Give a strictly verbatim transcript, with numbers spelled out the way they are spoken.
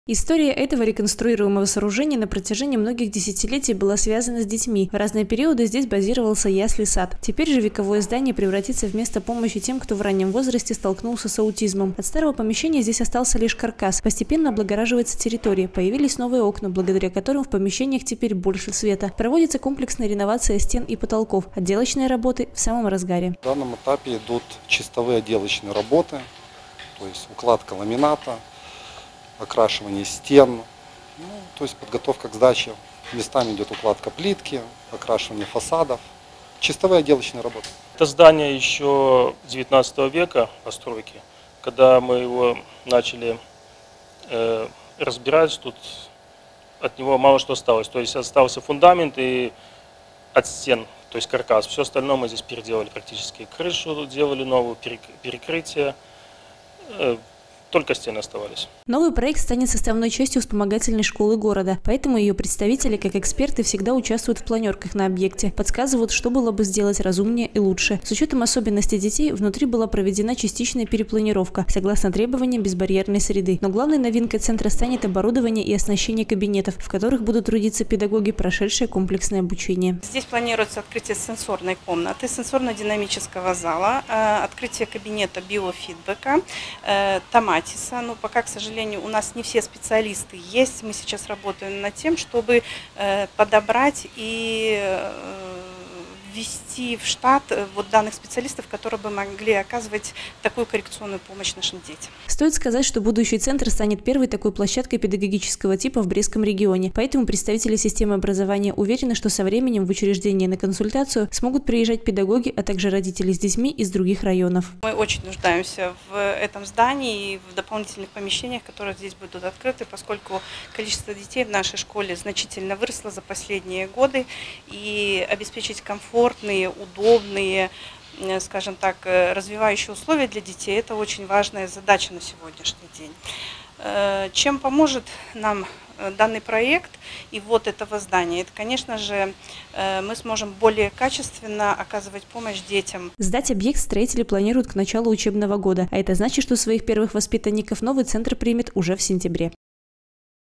История этого реконструируемого сооружения на протяжении многих десятилетий была связана с детьми. В разные периоды здесь базировался ясли-сад. Теперь же вековое здание превратится в место помощи тем, кто в раннем возрасте столкнулся с аутизмом. От старого помещения здесь остался лишь каркас. Постепенно облагораживается территория. Появились новые окна, благодаря которым в помещениях теперь больше света. Проводится комплексная реновация стен и потолков. Отделочные работы в самом разгаре. В данном этапе идут чистовые отделочные работы, то есть укладка ламината, окрашивание стен, ну, то есть подготовка к сдаче. Местами идет укладка плитки, окрашивание фасадов, чистовые отделочные работы. Это здание еще девятнадцатого века постройки. Когда мы его начали э, разбирать, тут от него мало что осталось. То есть остался фундамент и от стен, то есть каркас. Все остальное мы здесь переделали практически. Крышу делали новую, перекрытие. Э, Только стены оставались. Новый проект станет составной частью вспомогательной школы города, поэтому ее представители, как эксперты, всегда участвуют в планерках на объекте, подсказывают, что было бы сделать разумнее и лучше. С учетом особенностей детей, внутри была проведена частичная перепланировка, согласно требованиям безбарьерной среды. Но главной новинкой центра станет оборудование и оснащение кабинетов, в которых будут трудиться педагоги, прошедшие комплексное обучение. Здесь планируется открытие сенсорной комнаты, сенсорно-динамического зала, открытие кабинета биофидбэка, томатики. Но пока, к сожалению, у нас не все специалисты есть. Мы сейчас работаем над тем, чтобы подобрать и ввести в штат вот данных специалистов, которые бы могли оказывать такую коррекционную помощь нашим детям. Стоит сказать, что будущий центр станет первой такой площадкой педагогического типа в Брестском регионе. Поэтому представители системы образования уверены, что со временем в учреждение на консультацию смогут приезжать педагоги, а также родители с детьми из других районов. Мы очень нуждаемся в этом здании и в дополнительных помещениях, которые здесь будут открыты, поскольку количество детей в нашей школе значительно выросло за последние годы, и обеспечить комфорт, удобные, скажем так, развивающие условия для детей – это очень важная задача на сегодняшний день. Чем поможет нам данный проект и вот этого здания? Это, конечно же, мы сможем более качественно оказывать помощь детям. Сдать объект строители планируют к началу учебного года, а это значит, что своих первых воспитанников новый центр примет уже в сентябре.